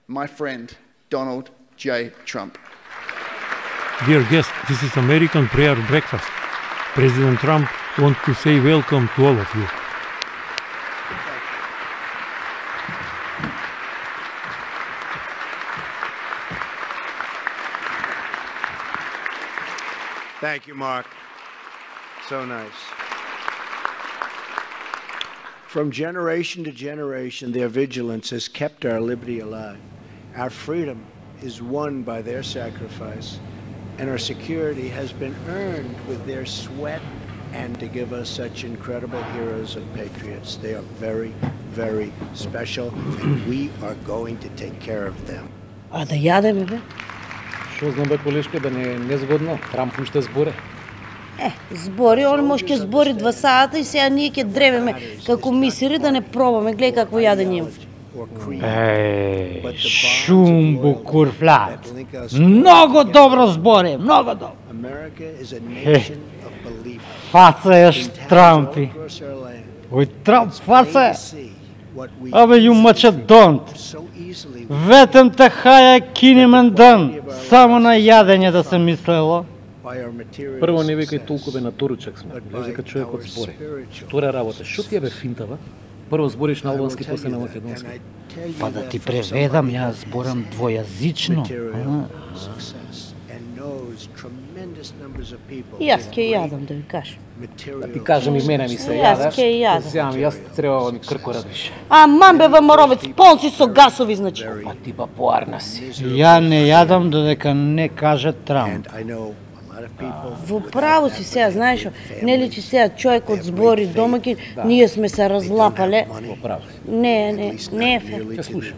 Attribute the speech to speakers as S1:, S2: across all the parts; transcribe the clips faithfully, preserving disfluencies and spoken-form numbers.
S1: my friend, Donald J. Trump.
S2: Dear guests, this is American Prayer Breakfast. President Trump wants to say welcome to all of you.
S3: Thank you, Mark. So nice. From generation to generation, their vigilance has kept our liberty alive. Our freedom is won by their sacrifice, and our security has been earned with their sweat, and to give us such incredible heroes and patriots. They are very, very special, and we are going to take care of them.
S4: А да ядеме, бе?
S5: Шо знам, бе, колешка, да не е незгодно. Трамп уште зборе.
S4: Е, збори, он може ке збори два сата и сега ние ке дребеме како мисири да не пробаме. Гледай какво ядење има.
S6: Ей, шумбу курфлат. Много добро збори, много добро. Е, фаца еш Трампи. Ој Трамп фаца е. Абе, ју Македонт. Ветем те хаја кинемен ден. Само на јадење да се мислело.
S5: Прво не викај толку бе на торучак сме. Лежи кај човекот збори. Втора работа. Шо ти е бе финтава? Прво збориш на албански, после на македонски.
S6: Па да ти преведам, ја зборам двојазично.
S4: И јас ке јадам, да ви кажам.
S5: Да ти кажам и мене ми се
S4: Јас
S5: јадаш.
S4: ке јадам.
S5: Сега јас треба да ми крко радиш.
S4: А мам бе вамаровец, полци со гасови, значи.
S5: Па ти ба поарна си.
S6: Ја не јадам додека не каже Трамп.
S4: Во право си сега, знаеш, нели че сега човекот збори домаќин, ние сме се разлапале.
S5: Во право.
S4: Не, не, не е фер.
S5: Ќе слушам.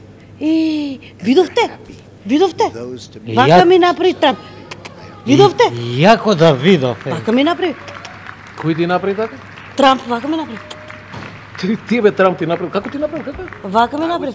S4: И видовте? Видовте?
S6: И
S4: Вака
S6: ја-
S4: ми направи Трамп. Видовте?
S6: Јако да видов, е.
S4: Вака ми направи.
S5: Кој ти направи така?
S4: Трамп вака ми направи.
S5: Ти, ти бе Трамп ти направи. Како ти направи? Како?
S4: Вака ми направи.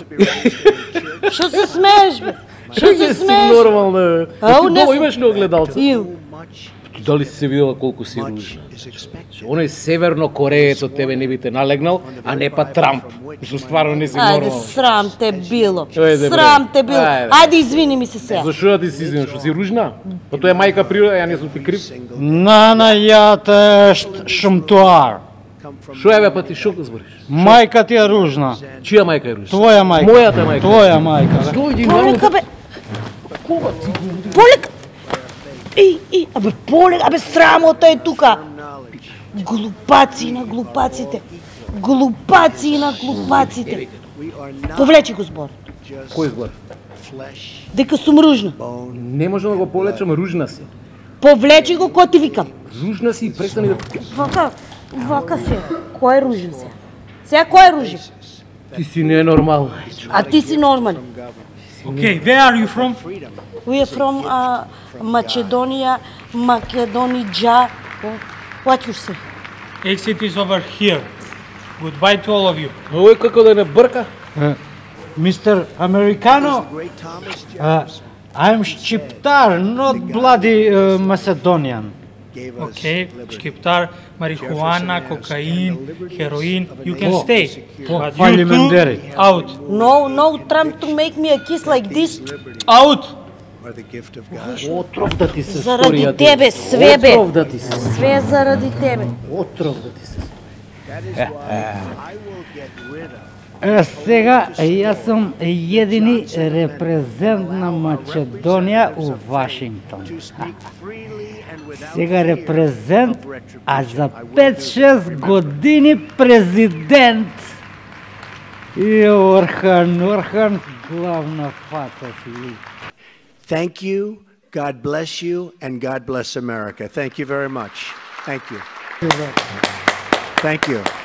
S4: Што се смееш, бе? Што
S5: Ти
S4: се
S5: си
S4: смееш?
S5: нормална.
S4: Ау,
S5: Ти
S4: не
S5: долу
S4: сум.
S5: имаш ли огледалца?
S4: Им.
S5: Дали си се видела колку си ружна? Оној северно кореец од тебе не би те налегнал, а не па Трамп. Што стварно не си
S4: Ајде,
S5: нормална.
S4: срам те било.
S5: Ајде, бре.
S4: Срам те било.
S5: Ајде.
S4: Ајде, извини ми се сега.
S5: Зашо да ти си извиниш, што си ружна? Па тоа е мајка природа, ја не сум ти крив.
S6: Нана ја те шт шумтуар.
S5: Шо е бе, па ти шо збориш?
S6: Мајка ти е ружна.
S5: Чија мајка е ружна?
S6: Твоја мајка.
S5: Мојата мајка.
S6: Твоја мајка. бе.
S5: Дојди
S4: Полека, бе. Полека. И, и, абе, полека, абе, срамота е тука. Глупаци на глупаците. Глупаци на глупаците. Повлечи го збор.
S5: Кој збор?
S4: Дека сум ружна.
S5: Не може да го полечам, ружна си.
S4: Повлечи го, кој ти викам.
S5: Ружна си и престани да...
S4: Вака, вака се. Кој е ружен сега? Сега кој е ружен?
S5: Ти си ненормална.
S4: А ти си нормален.
S7: Okay, where are you from?
S4: We are from uh, Macedonia, Makedonija. What you say?
S7: Exit is over here. Goodbye to all of you.
S5: Ој како да не брка.
S6: Мистер Американо, uh, I'm Шчиптар, not bloody uh, Macedonian.
S7: Okay, Shkiptar, marijuana, cocaine, heroin. You can stay. But
S6: Fajli
S7: you two,
S6: Menderi.
S7: out.
S4: No, no, Trump to make me a kiss like this.
S7: Out!
S5: Отров да ти се
S4: Заради
S5: стори, ја ти.
S4: тебе, све бе.
S5: Отров да ти се.
S4: Све заради тебе.
S5: Отров да ти се.
S6: Е, сега, јас сум едини репрезент на Македонија у Вашингтон. Сега репрезент, а за пет-шест години президент. И Орхан, Орхан, главна фаца си.
S3: Thank you, God bless you, and God bless America. Thank you very much. Thank you. Thank you.